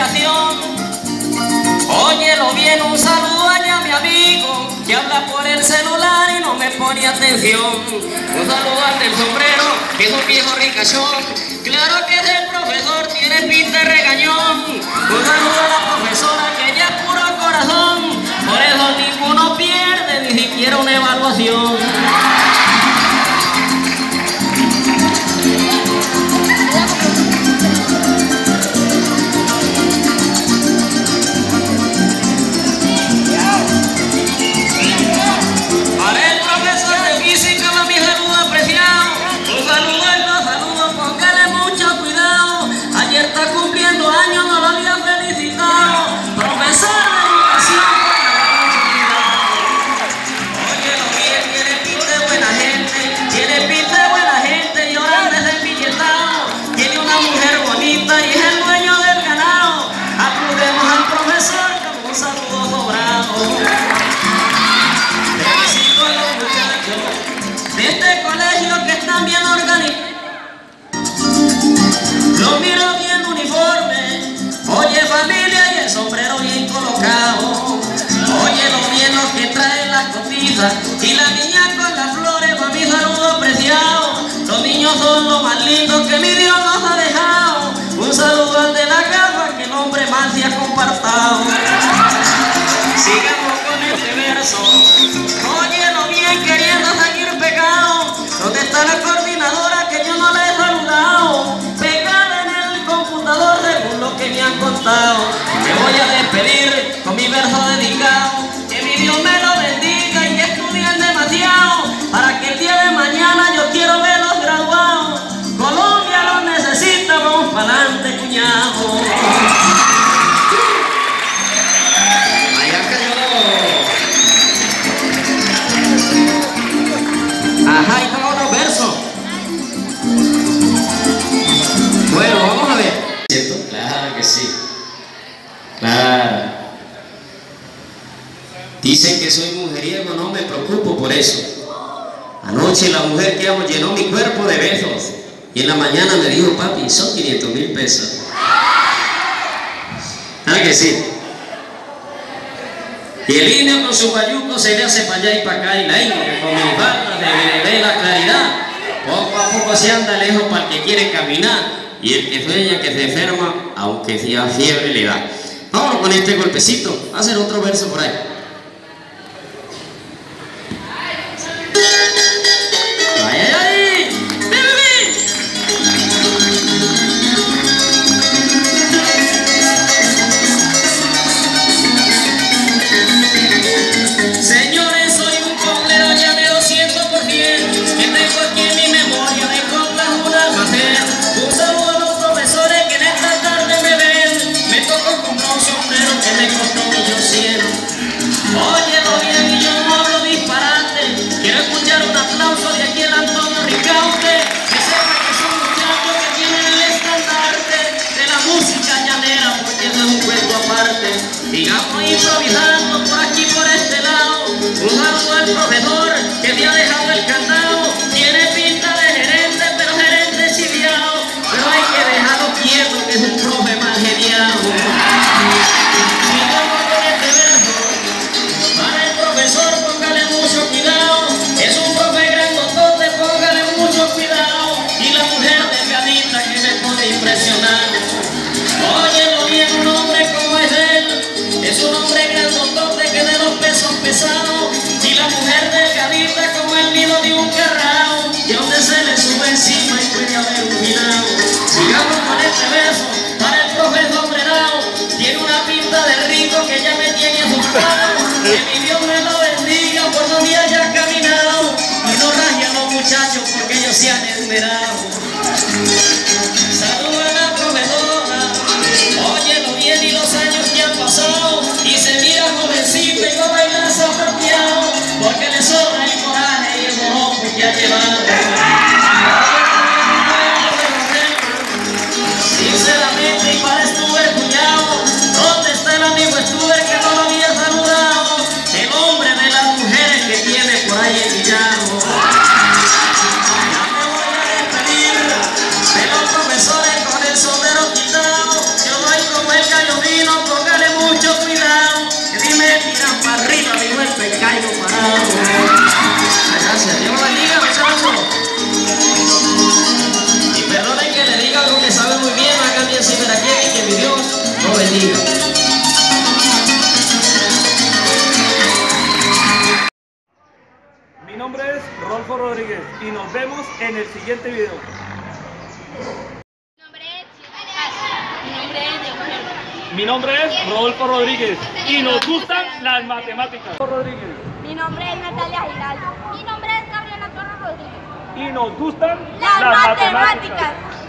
comunicación. Óyelo bien, un saludo allá a mi amigo que habla por el celular y no me pone atención. Un saludo al del sombrero, que es un viejo ricachón. Claro que ese profesor tiene pinta de regañón. Un saludo a la profesora que ella es puro corazón. Por eso ninguno pierde ni siquiera una evaluación. Y la niña con las flores pa' mi saludo apreciado. Los niños son lo más lindos que mi Dios nos ha dejado. Un saludo al de la casa que el hombre más se ha compartado. Sigamos con este verso. Óyelo bien queriendo seguir pegado. ¿Dónde está la coordinadora que yo no la he saludado? Pegada en el computador según lo que me han contado. Me voy a despedir con mi verso dedicado. Que mi Dios me lo bendiga y que estudien demasiado, para que el día de mañana yo quiero verlos graduados. Colombia los necesita, vamos pa'lante, cuñado. Allá cayó. Ajá, y para otro verso. Bueno, vamos a ver. ¿Cierto? Claro que sí. Claro. Dicen que soy mujeriego, no me preocupo por eso. Anoche la mujer que amo llenó mi cuerpo de besos y en la mañana me dijo, papi, son 500.000 pesos. ¿Sabes que sí? Y el indio con su bayuco se le hace para allá y para acá y la indio que con mis barras de la claridad poco a poco se anda lejos para el que quiere caminar y el que sueña que se enferma aunque sea fiebre le da. Vámonos con este golpecito, hacer otro verso por ahí. Sigamos improvisando por aquí, por este lado. Un saludo al profesor que me ha dejado el candado. Tiene pinta de gerente, pero gerente chiviado. Pero hay que dejarlo quieto, que es un profe mal geniado. Sigamos con este verso. Para el profesor, póngale mucho cuidado. Es un profe grandotote, póngale mucho cuidado. Y la mujer delgadita que me pone impresionado. Óyelo bien, un hombre como es él. Es un hombre grandotote que de los pesos pesados. Y la mujer delgadita como el nido de un carrao. Y donde se le sube encima y puede haber un mirado. Sigamos con este verso. Para el profesor Brenao. Tiene una pinta de rico que ya me tiene asustado. Que mi Dios me lo bendiga por donde haya caminado. Y no raje a los muchachos porque ellos se han esmerado. Saludos a la profesora. Óyelo bien y los años que han pasado. Y se mira jovencita y no baila desapropiado. Porque le sobra el coraje y el morojo que ha llevado. Sinceramente, y para Stuber cuñado, ¿dónde está el amigo Stuber que no lo había saludado? El hombre de las mujeres que tiene por ahí el villano. Ya me voy a despedir de los profesores con el sombrero quitado. Yo doy como el ya vino, póngale mucho cuidado. Que dime, tiran para arriba, dijo el pescado parado. Gracias, Dios lo bendiga, muchachos. Y perdonen que le diga algo que sabe muy bien, hagan bien sin ver a quién y que mi Dios lo bendiga. Mi nombre es Rodolfo Rodríguez y nos vemos en el siguiente video. Mi nombre es Rodolfo Rodríguez y nos gustan las matemáticas. Rodríguez. Mi nombre es Natalia Giraldo. Mi nombre es Gabriela Torres Rodríguez. Y nos gustan las matemáticas.